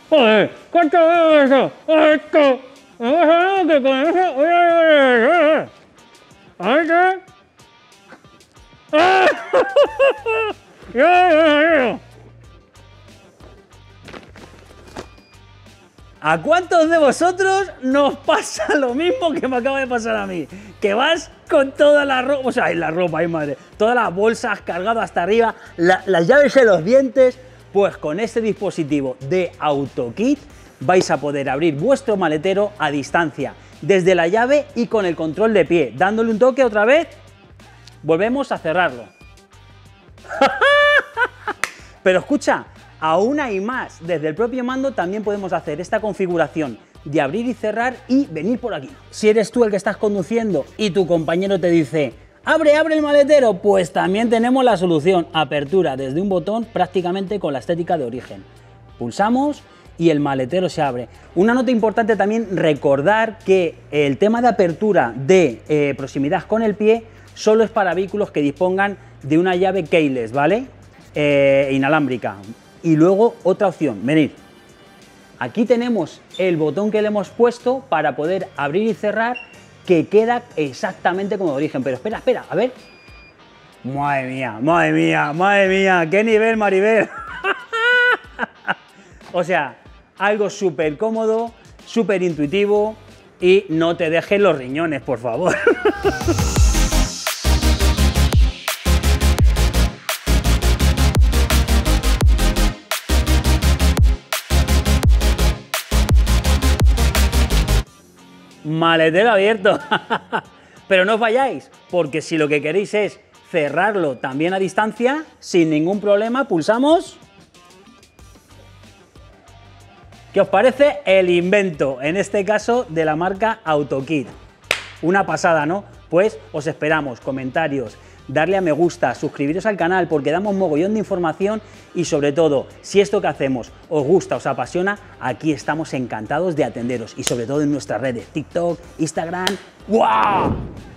Joder, ¿cuánto es eso? Esto. Que con eso. A ver qué. ¿A cuántos de vosotros nos pasa lo mismo que me acaba de pasar a mí? Que vas con toda la ropa, o sea, la ropa, ay madre, todas las bolsas cargadas hasta arriba, las llaves en los dientes. Pues con este dispositivo de AutoKit vais a poder abrir vuestro maletero a distancia, desde la llave y con el control de pie. Dándole un toque otra vez, volvemos a cerrarlo. Pero escucha, aún hay más. Desde el propio mando también podemos hacer esta configuración de abrir y cerrar y venir por aquí. Si eres tú el que estás conduciendo y tu compañero te dice ¡abre, abre el maletero! Pues también tenemos la solución, apertura desde un botón prácticamente con la estética de origen. Pulsamos y el maletero se abre. Una nota importante también, recordar que el tema de apertura de proximidad con el pie solo es para vehículos que dispongan de una llave keyless, ¿vale? Inalámbrica. Y luego otra opción, venid. Aquí tenemos el botón que le hemos puesto para poder abrir y cerrar, que queda exactamente como de origen. Pero espera, espera, a ver. Madre mía, madre mía, madre mía, qué nivel, Maribel. O sea, algo súper cómodo, súper intuitivo y no te dejes los riñones, por favor. Maletero abierto. Pero no os vayáis, porque si lo que queréis es cerrarlo también a distancia, sin ningún problema, pulsamos. ¿Qué os parece el invento? En este caso de la marca AutoKit. Una pasada, ¿no? Pues os esperamos, comentarios, darle a me gusta, suscribiros al canal porque damos mogollón de información y sobre todo, si esto que hacemos os gusta, os apasiona, aquí estamos encantados de atenderos y sobre todo en nuestras redes, TikTok, Instagram. ¡Wow!